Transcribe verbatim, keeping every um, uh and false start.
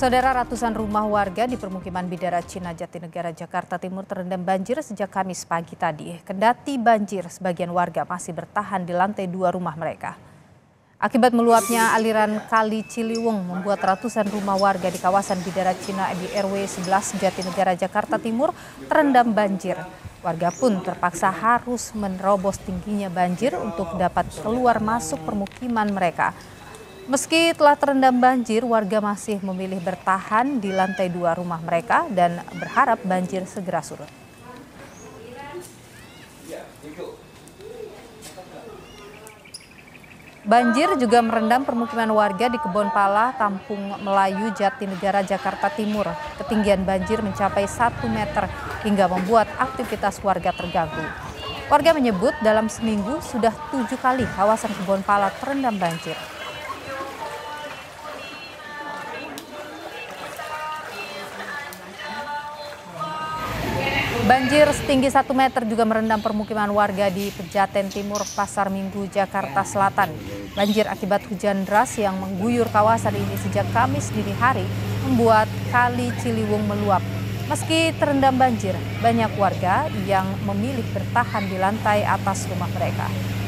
Saudara, ratusan rumah warga di permukiman Bidara Cina Jatinegara, Jakarta Timur terendam banjir sejak Kamis pagi tadi. Kendati banjir, sebagian warga masih bertahan di lantai dua rumah mereka. Akibat meluapnya aliran Kali Ciliwung membuat ratusan rumah warga di kawasan Bidara Cina di R W sebelas Jatinegara, Jakarta Timur terendam banjir. Warga pun terpaksa harus menerobos tingginya banjir untuk dapat keluar masuk permukiman mereka. Meski telah terendam banjir, warga masih memilih bertahan di lantai dua rumah mereka dan berharap banjir segera surut. Banjir juga merendam permukiman warga di Kebon Pala, Kampung Melayu, Jatinegara, Jakarta Timur. Ketinggian banjir mencapai satu meter hingga membuat aktivitas warga terganggu. Warga menyebut dalam seminggu sudah tujuh kali kawasan Kebon Pala terendam banjir. Banjir setinggi satu meter juga merendam permukiman warga di Pejaten Timur, Pasar Minggu, Jakarta Selatan. Banjir akibat hujan deras yang mengguyur kawasan ini sejak Kamis dini hari membuat Kali Ciliwung meluap. Meski terendam banjir, banyak warga yang memilih bertahan di lantai atas rumah mereka.